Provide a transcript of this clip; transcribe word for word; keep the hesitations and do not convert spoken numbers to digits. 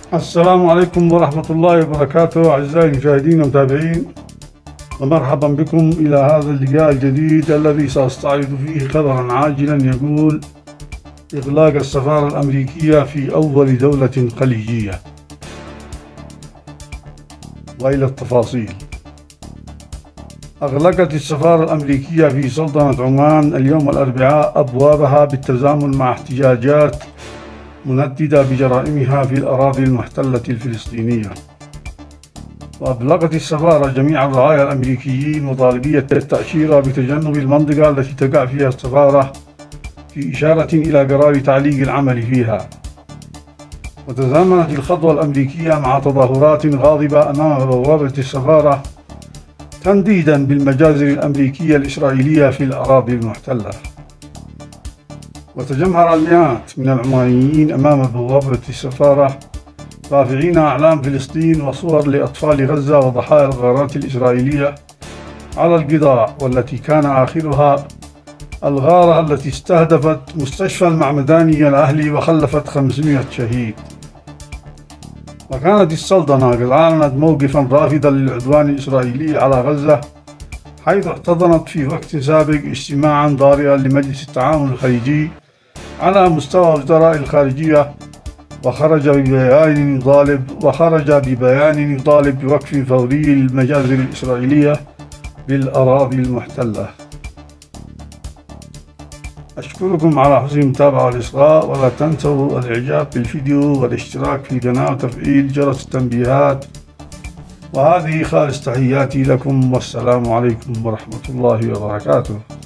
السلام عليكم ورحمة الله وبركاته أعزائي المشاهدين والمتابعين، ومرحبا بكم إلى هذا اللقاء الجديد الذي سأستعرض فيه خبرا عاجلا يقول إغلاق السفارة الأمريكية في أول دولة خليجية. وإلى التفاصيل. أغلقت السفارة الأمريكية في سلطنة عمان اليوم الأربعاء أبوابها بالتزامن مع احتجاجات منددة بجرائمها في الأراضي المحتلة الفلسطينية. وأبلغت السفارة جميع الرعايا الأمريكيين وطالبية التأشيرة بتجنب المنطقة التي تقع فيها السفارة، في إشارة إلى قرار تعليق العمل فيها. وتزامنت الخطوة الأمريكية مع تظاهرات غاضبة أمام بوابة السفارة تنديدا بالمجازر الأمريكية الإسرائيلية في الأراضي المحتلة. وتجمهر المئات من العمانيين أمام بوابة السفارة رافعين أعلام فلسطين وصور لأطفال غزة وضحايا الغارات الإسرائيلية على القضاء، والتي كان آخرها الغارة التي استهدفت مستشفى المعمداني الأهلي وخلفت خمسمئة شهيد. وكانت السلطنة قد أعلنت موقفا رافضا للعدوان الإسرائيلي على غزة، حيث احتضنت في وقت سابق اجتماعا ضارئا لمجلس التعاون الخليجي على مستوى وزراء الخارجية، وخرج ببيان يطالب وخرج ببيان يطالب بوقف فوري للمجازر الإسرائيلية بالأراضي المحتلة. أشكركم على حسن المتابعة والإصغاء، ولا تنسوا الإعجاب بالفيديو والاشتراك في القناة وتفعيل جرس التنبيهات. وهذه خالص تحياتي لكم، والسلام عليكم ورحمة الله وبركاته.